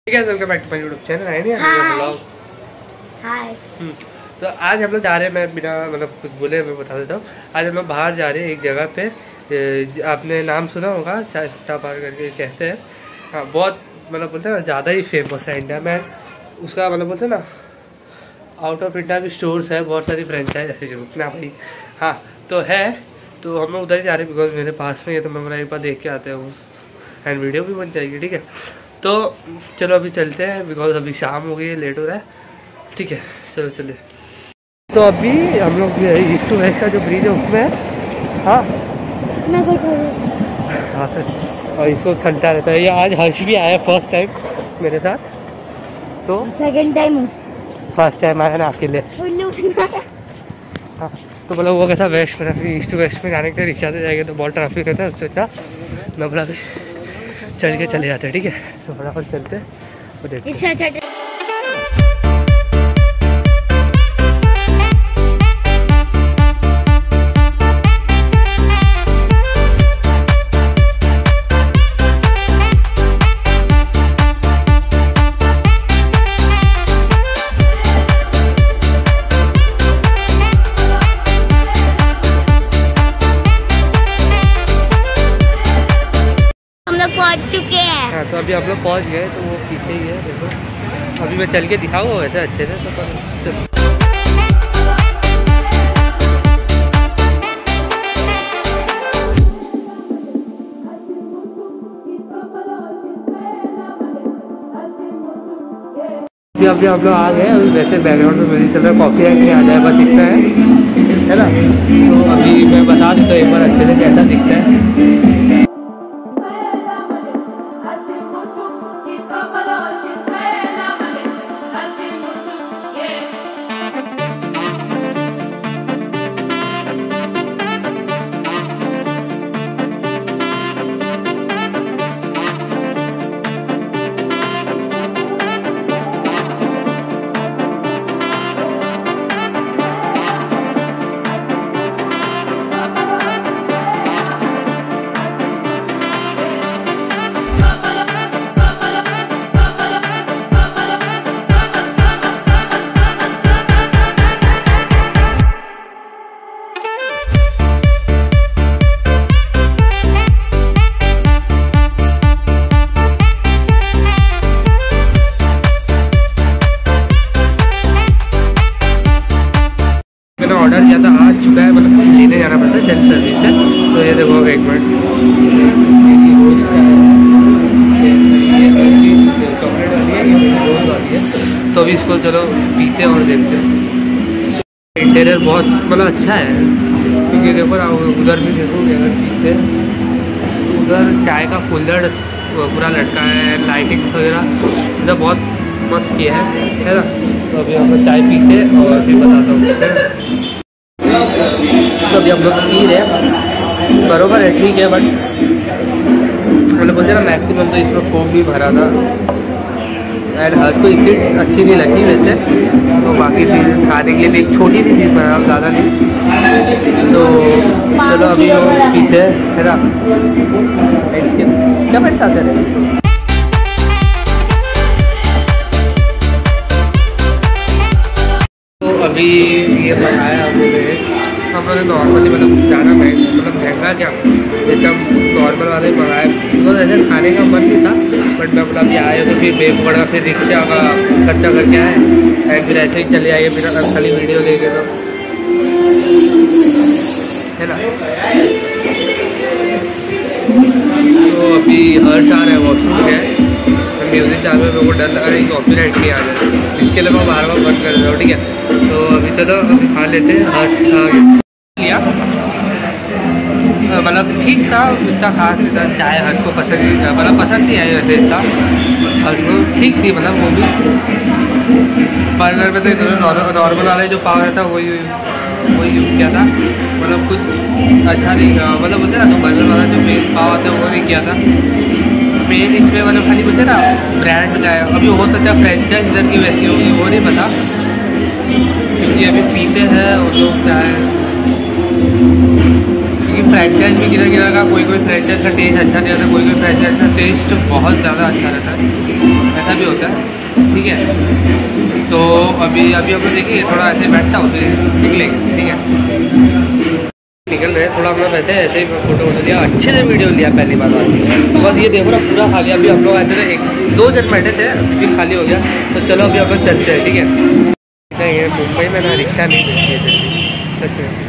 ठीक है, welcome back to my YouTube channel है नहीं ब्लॉग। हाय। तो आज हम लोग जा रहे हैं, मैं बिना मतलब कुछ बोले मैं बता देता हूँ। आज हम लोग बाहर जा रहे हैं एक जगह पे, आपने नाम सुना होगा, चाटा पार करके कहते हैं। हाँ, बहुत मतलब बोलते हैं ना ज़्यादा ही फेमस है इंडिया में। उसका मतलब बोलते हैं ना आउट ऑफ इंडिया भी स्टोर्स है, बहुत सारी फ्रेंचाइज ऐसे जो ना भाई। हाँ तो है, तो हम लोग उधर ही जा रहे हैं बिकॉज मेरे पास में है, तो मैं बोला एक बार देख के आते हैं वो, एंड वीडियो भी बन जाएगी। ठीक है, तो चलो अभी चलते हैं बिकॉज अभी शाम हो गई है, लेट हो रहा है। ठीक है चलो चलिए। तो अभी हम लोग ईस्ट टू वेस्ट का जो ब्रिज है उसमें, हाँ हाँ सर, और इसको ठंडा रहता है। ये आज हर्ष भी आया फर्स्ट टाइम मेरे साथ, तो सेकंड टाइम फर्स्ट टाइम आया ना अकेले। हाँ तो बोला वो कैसा वेस्ट में ईस्ट टू वेस्ट में जाने के लिए रिक्शा से जाएंगे तो बहुत ट्रैफिक रहता है, उससे अच्छा मैं बोला चल के चले जाते हैं। ठीक है, तो फटाफट चलते और देखते हैं। पहुंच चुके हैं। हाँ तो अभी आप लोग पहुंच गए, तो वो पीछे ही है देखो। अभी मैं चल के दिखाऊंगा वैसे अच्छे से, तो अभी आप लोग आ गए। अभी वैसे बैकग्राउंड में म्यूजिक चल रहा है, कॉपीराइट नहीं आ जाए बस इतना है ना। तो अभी मैं बता देता हूँ एक बार अच्छे से कैसा दिखता है। ऑर्डर किया था आ चुका है, मतलब लेने जाना पड़ता है, सेल्फ सर्विस है। तो ये देखो एक मिनट, चॉकलेट वाली है, रोज वाली है। तो अभी इसको चलो पीते और देखते हैं। इंटीरियर बहुत मतलब अच्छा है, क्योंकि देखो ना उधर भी देखोगे अगर पीछे, उधर चाय का कुल्हड़ पूरा लटका है, लाइटिंग वगैरह मतलब बहुत मस्त किया है ना। तो अभी हम लोग चाय पीते और फिर बताता हूँ। तो अभी हम लोग पी रहे हैं, बरोबर है ठीक है, बट मतलब बोलते ना मैक्सिमम तो इसमें फोम भी भरा था एंड हर कोई इतनी अच्छी नहीं लगी वैसे। तो बाकी चीज़ खाने के लिए भी एक छोटी सी चीज़ बना, ज़्यादा नहीं। तो चलो अभी हम पीते है ना। क्या पैसा रहे अभी ये बनाया हम लोगों ने नॉर्मली मतलब ज़्यादा महंगा क्या, एकदम नॉर्मल वाले मंगाया। तो ऐसे खाने का मन नहीं था, बट मैं बोला अभी आए तो फिर बेग पड़ा, फिर रिक्शा का खर्चा करके आए एंड फिर ऐसे ही चले आइए बिना खाली वीडियो लेके, तो है ना। तो अभी हर्ष आ रहा है वॉशरूम गए, म्यूजिक चालू है, मेरे को डर लगा रहा है कॉपीराइट नहीं आ जाए, इसके लिए मैं बार बार बंद कर देता हूँ। ठीक है, तो अभी चलो अभी खा लेते हैं। हर्ष लिया मतलब ठीक था, इतना खास नहीं था। चाय हर्ष को पसंद नहीं, मतलब पसंद नहीं आई वैसे इतना, हर्ष को ठीक थी मतलब वो भी। बर्गर में तो नॉर्मल वाला जो पाव रहता वही यूज़ किया था, मतलब कुछ अच्छा नहीं, मतलब बोलते ना तो बर्गर वाला जो मेन पाव आता है वो नहीं किया था। मेन इसमें मतलब खाली बोलते ना ब्रांड का है। अभी हो सकता है फ्रेंचाइज इधर की वैसी होगी, वो नहीं पता, क्योंकि अभी पीते हैं वो लोग क्या है, क्योंकि फ्रेंचाइज भी गिरा गिरा का कोई फ्रेंचाइज का टेस्ट अच्छा नहीं रहता, कोई फ्रेंचाइज का टेस्ट बहुत ज़्यादा अच्छा रहता है। ऐसा ऐसा भी होता है, ठीक है। तो अभी हम लोग देखिए थोड़ा ऐसे बैठता हूँ फिर निकलेंगे, ठीक है। निकल रहे थोड़ा हम लोग बैठे ऐसे ही फोटो लिया, अच्छे से वीडियो लिया पहली बार आती है। बस ये देखो ना पूरा खाली, अभी हम लोग आए थे 1-2 जन बैठे थे, अभी खाली हो गया। तो चलो अभी हम लोग चलते हैं, ठीक है। ये मुंबई में ना रिक्शा नहीं मिलती है जल्दी, सच में।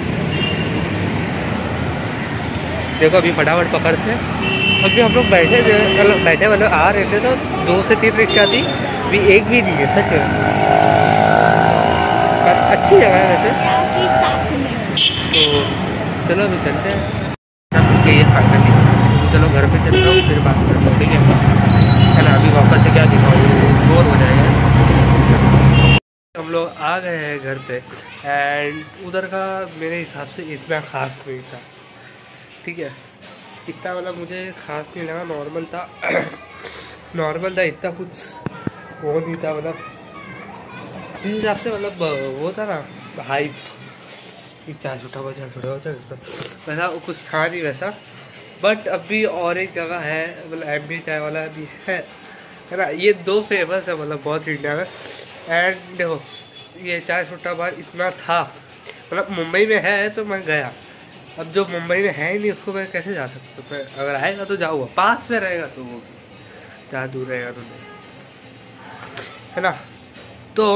देखो अभी फटाफट पकड़ते हैं। अभी हम लोग बैठे थे, मतलब आ रहे थे तो 2 से 3 रिक्शा थी, अभी एक भी नहीं है, सच में। अच्छी जगह है वैसे। तो चलो अभी चलते हैं, ये खाना नहीं, चलो घर पे चलता हूँ फिर बात करता हूँ, ठीक है ना। अभी वापस से क्या दिखाऊँ, बोर हो जाएगा। हम लोग आ गए हैं घर पे एंड उधर का मेरे हिसाब से इतना ख़ास नहीं था, ठीक है। इतना मतलब मुझे ख़ास नहीं लगा, नॉर्मल था नॉर्मल था, इतना कुछ वो नहीं था, मतलब जिस हिसाब से मतलब वो था ना हाइप, चाय छूटा वैसा कुछ था नहीं वैसा। बट अभी और एक जगह है, मतलब एमपी चाय वाला भी है ना। ये 2 फेमस है मतलब बहुत इंडिया में। एंड देखो ये चाय छूटा बार इतना था, मतलब मुंबई में है तो मैं गया। अब जो मुंबई में है ही नहीं उसको मैं कैसे जा सकता हूँ। मैं अगर आएगा तो जाऊँगा, पास में रहेगा तो वो ज़्यादा दूर रहेगा तो नहीं, है ना। तो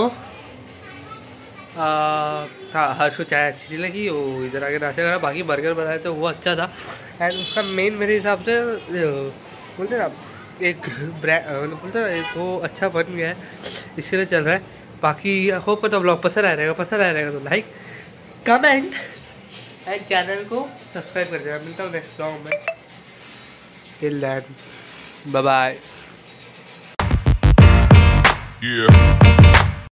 हाँ हर्षो चाय अच्छी लगी, वो इधर आके नाश्ता करा। बाकी बर्गर बनाया तो वो अच्छा था। एंड उसका मेन मेरे हिसाब से बोलते ना एक ब्रांड, बोलते ना एक वो अच्छा बन गया है, इसके लिए चल रहा है। बाकी होप तो ब्लॉग पसंद आया रहेगा तो लाइक कमेंट एंड चैनल को सब्सक्राइब कर देना। मिलता हूँ नेक्स्ट ब्लॉग में, टिल देन बाय बाय।